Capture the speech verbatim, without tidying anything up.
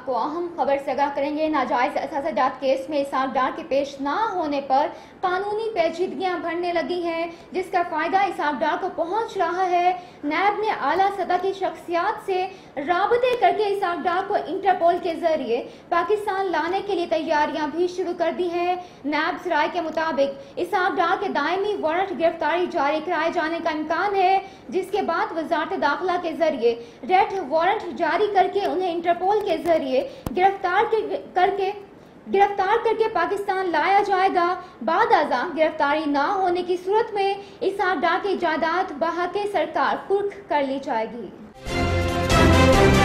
आपको अहम खबर से आगाह करेंगे। नाजायज असाजात केस में इसाक डार के पेश ना होने पर कानूनी पेचीदगियां बढ़ने लगी हैं, जिसका फायदा इसाक डार को पहुंच रहा है। नैब ने आला सतह की शख्सियात से राबते करके इसाक डार को इंटरपोल के जरिए पाकिस्तान लाने के लिए तैयारियां भी शुरू कर दी है। नैब राय के मुताबिक इसाक डार के दायमी वारंट गिरफ्तारी जारी कराए जाने का इम्कान है, जिसके बाद वजारत दाखिला के जरिए रेड वारंट जारी करके उन्हें इंटरपोल के जरिए गिरफ्तार करके गिरफ्तार करके पाकिस्तान लाया जाएगा। बाद अज़ां गिरफ्तारी ना होने की सूरत में इसाक डार की जायदाद बहके सरकार कुर्क कर ली जाएगी।